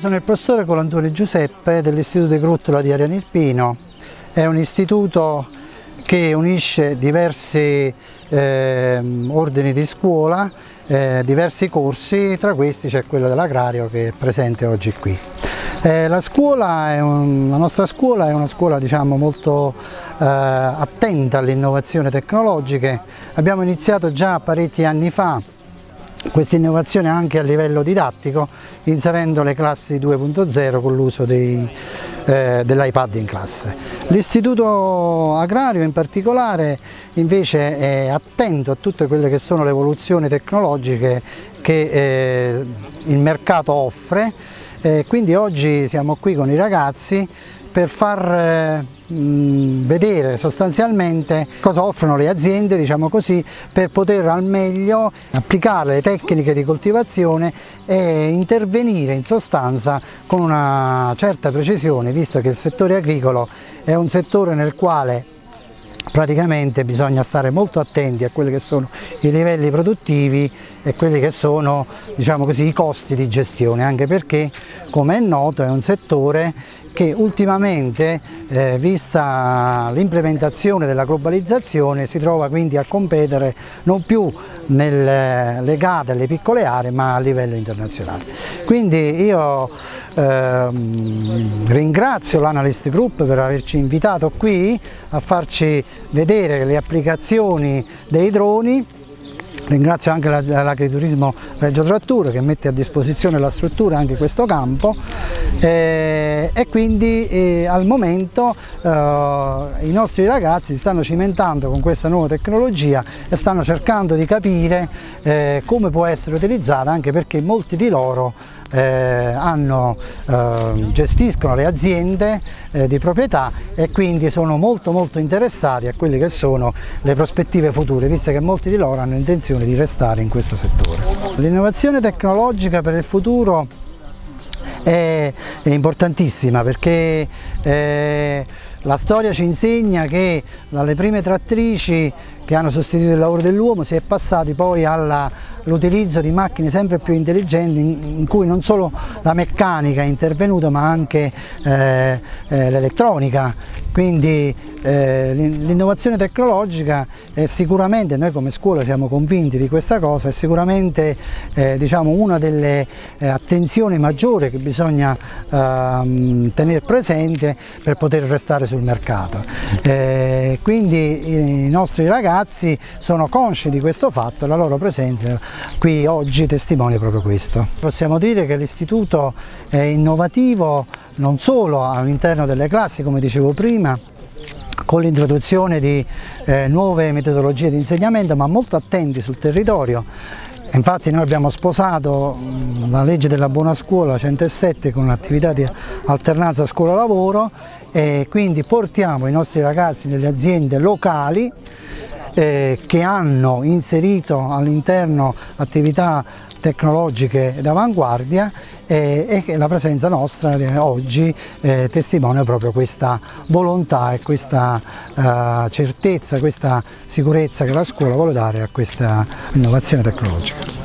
sono il professore Colantuoni Giuseppe dell'Istituto di Gruttola di Ariano Irpino. È un istituto che unisce diversi ordini di scuola, diversi corsi, tra questi c'è quello dell'agrario che è presente oggi qui. La nostra scuola è una scuola, diciamo, molto attenta alle innovazioni tecnologiche. Abbiamo iniziato già parecchi anni fa questa innovazione anche a livello didattico, inserendo le classi 2.0 con l'uso dell'iPad in classe. L'istituto agrario in particolare invece è attento a tutte quelle che sono le evoluzioni tecnologiche che il mercato offre, quindi oggi siamo qui con i ragazzi per far vedere sostanzialmente cosa offrono le aziende, diciamo così, per poter al meglio applicare le tecniche di coltivazione e intervenire in sostanza con una certa precisione, visto che il settore agricolo è un settore nel quale praticamente bisogna stare molto attenti a quelli che sono i livelli produttivi e quelli che sono, diciamo così, i costi di gestione, anche perché, come è noto, è un settore che ultimamente, vista l'implementazione della globalizzazione, si trova quindi a competere non più legate alle piccole aree ma a livello internazionale. Quindi io ringrazio l'Analyst Group per averci invitato qui a farci vedere le applicazioni dei droni. Ringrazio anche l'Agriturismo Reggio Trattura che mette a disposizione la struttura anche in questo campo e quindi al momento i nostri ragazzi si stanno cimentando con questa nuova tecnologia e stanno cercando di capire come può essere utilizzata, anche perché molti di loro gestiscono le aziende di proprietà e quindi sono molto interessati a quelle che sono le prospettive future, visto che molti di loro hanno intenzione di restare in questo settore. L'innovazione tecnologica per il futuro è importantissima, perché la storia ci insegna che dalle prime trattrici che hanno sostituito il lavoro dell'uomo si è passati poi all'utilizzo di macchine sempre più intelligenti, in cui non solo la meccanica è intervenuta ma anche l'elettronica. Quindi l'innovazione tecnologica è sicuramente, noi come scuola siamo convinti di questa cosa, è sicuramente diciamo una delle attenzioni maggiori che bisogna tenere presente per poter restare sul mercato. Quindi i nostri ragazzi sono consci di questo fatto e la loro presenza qui oggi testimonia proprio questo. Possiamo dire che l'istituto è innovativo non solo all'interno delle classi, come dicevo prima, con l'introduzione di nuove metodologie di insegnamento, ma molto attenti sul territorio. Infatti noi abbiamo sposato la legge della buona scuola 107 con l'attività di alternanza scuola-lavoro e quindi portiamo i nostri ragazzi nelle aziende locali che hanno inserito all'interno attività tecnologiche d'avanguardia e che la presenza nostra oggi testimonia proprio questa volontà e questa certezza, questa sicurezza che la scuola vuole dare a questa innovazione tecnologica.